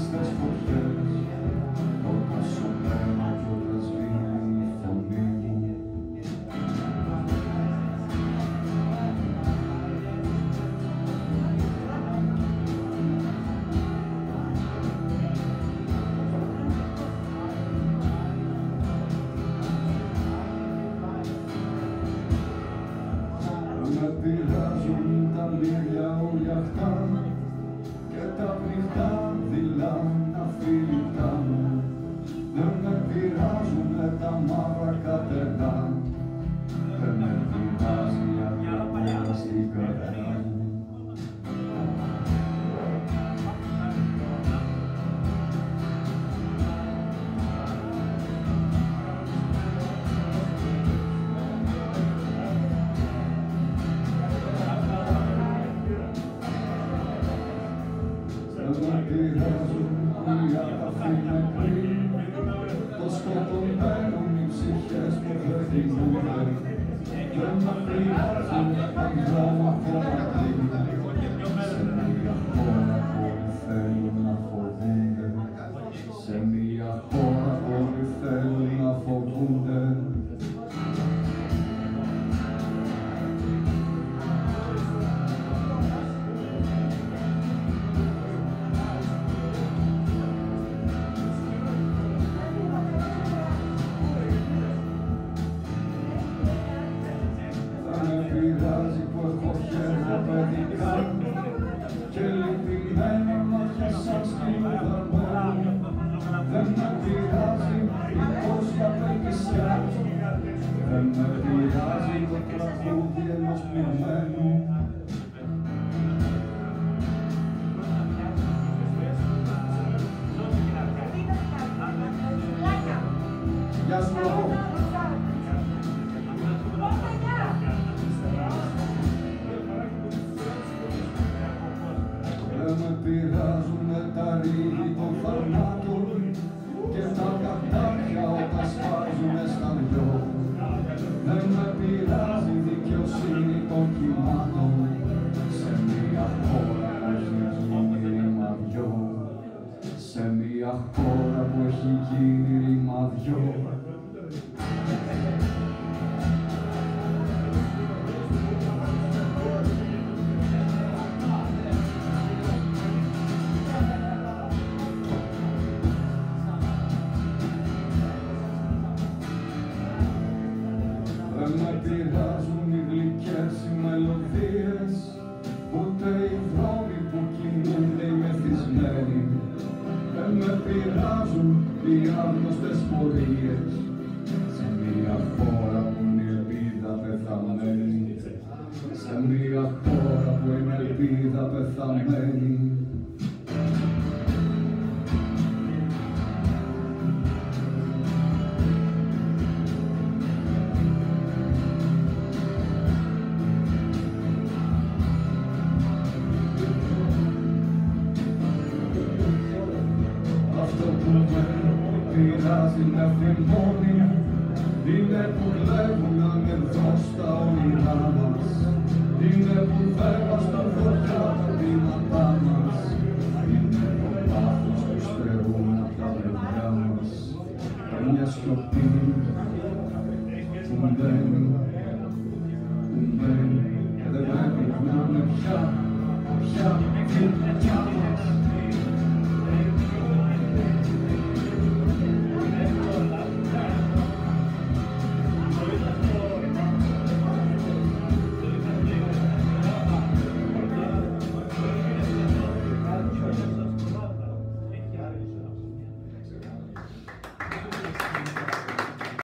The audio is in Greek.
στις φωτιές, όταν σου μένω κι όταν σβήνει η φωνή μου. Με πειράζουν τα μύρια ουλιαχτά και τα πνιχτά δειλά αφιλητά μου. Δεν με πειράζουνε τα μαύρα κατερνά, δεν με πειράζει ακόμα στην καρδιά μου. Δεν με πειράζουν οι άταφοι νεκροί, το σκοτωμένων οι ψυχές που δεν θυμούνται. Δεν με πειράζουν τα γραμμαχώρα κλείνει, σε μια χώρα που όλοι θέλουν να φοβούνται, σε μια χώρα που όλοι θέλουν να φοβούνται. Πειράζει που έχω χέρια παιδικά και λυπημένοι μάτια σαν σκυλοδαρμένοι. Δεν με πειράζει η πόσια απελπισιά, δεν με πειράζει το τραγούδι ενός πνιγμένου. Γεια σου λόγω. Δεν με πειράζουνε τα ρίγη των θανάτων και τα κατάκια όταν σπάζουνε στα δυο. Δεν με πειράζει η δικαιοσύνη των κυμάτων σε μια χώρα που έχει γίνει ρημαδιό, σε μια χώρα που έχει γίνει ρημαδιό. Δεν με πειράζουν οι γλυκές οι μελωδίες, ούτε οι δρόμοι που κινούνται οι μεθυσμένοι. Δεν με πειράζουν οι άγνωστες πορείες, σε μια χώρα που είναι η ελπίδα πεθαμένη, σε μια χώρα που είναι η ελπίδα πεθαμένη. Αυτό που με πειράζει με θυμώνει είναι που λέγουναν εδώ στα όνειρά μας, είναι που βέβασταν φωτιά τα βήματά μας, είναι το πάθος που στερούν απ' τα παιδιά μας και μια σιωπή που μπαίνει και δεν με πειρνάνε πια, πια.